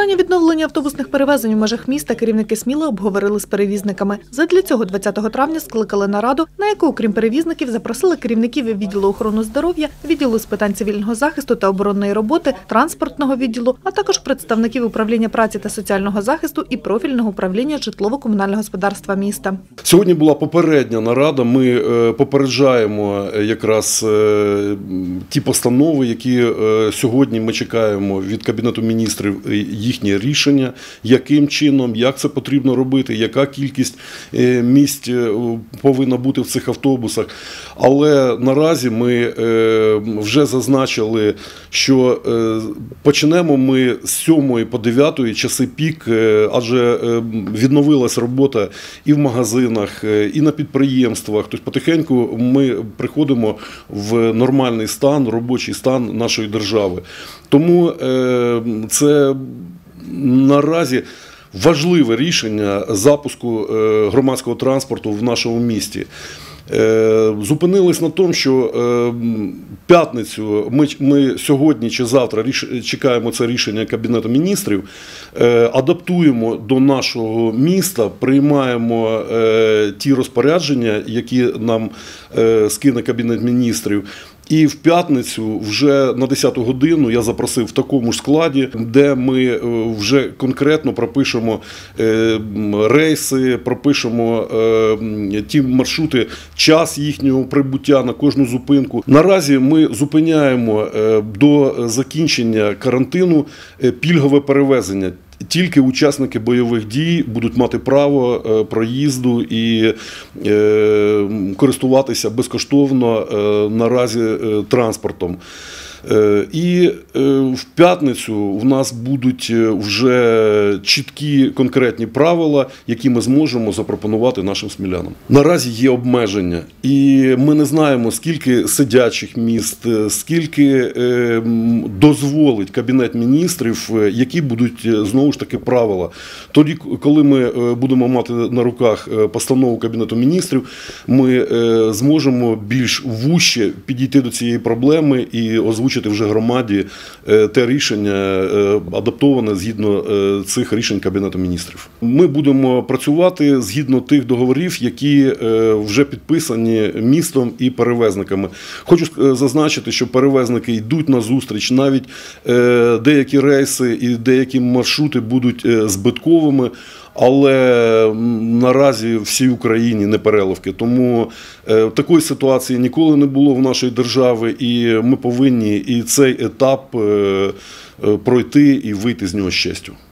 Питання відновлення автобусних перевезень у межах міста керівники Сміли обговорили з перевізниками. Задля цього 20 травня скликали нараду, на яку, окрім перевізників, запросили керівників відділу охорони здоров'я, відділу з питань цивільного захисту та оборонної роботи, транспортного відділу, а також представників управління праці та соціального захисту і профільного управління житлово-комунального господарства міста. Сьогодні була попередня нарада. Ми попереджаємо якраз ті постанови, які сьогодні ми чекаємо від Кабінету міністрів, їхнє рішення, яким чином, як це потрібно робити, яка кількість місць повинна бути в цих автобусах. Але наразі ми вже зазначили, що почнемо ми з 7 по 9 часи пік, адже відновилась робота і в магазинах, і на підприємствах. Тобто потихеньку ми приходимо в нормальний стан, робочий стан нашої держави. Тому це наразі важливе рішення запуску громадського транспорту в нашому місті. Зупинились на тому, що п'ятницю ми сьогодні чи завтра чекаємо це рішення Кабінету міністрів, адаптуємо до нашого міста, приймаємо ті розпорядження, які нам скине Кабінет міністрів. І в п'ятницю вже на 10 годину я запросив в такому ж складі, де ми вже конкретно пропишемо рейси, пропишемо ті маршрути, час їхнього прибуття на кожну зупинку. Наразі ми зупиняємо до закінчення карантину пільгове перевезення. Тільки учасники бойових дій будуть мати право проїзду і користуватися безкоштовно наразі транспортом. І в п'ятницю в нас будуть вже чіткі конкретні правила, які ми зможемо запропонувати нашим смілянам. Наразі є обмеження, і ми не знаємо, скільки сидячих міст, скільки дозволить Кабінет міністрів, які будуть знову ж таки правила. Тоді, коли ми будемо мати на руках постанову Кабінету міністрів, ми зможемо більш вужче підійти до цієї проблеми і озвучити вже громаді те рішення, адаптоване згідно цих рішень Кабінету міністрів. Ми будемо працювати згідно тих договорів, які вже підписані містом і перевезниками. Хочу зазначити, що перевезники йдуть на зустріч, навіть деякі рейси і деякі маршрути будуть збитковими, але наразі всій Україні не переливки. Тому такої ситуації ніколи не було в нашій державі, і ми повинні і цей етап пройти і вийти з нього з честю.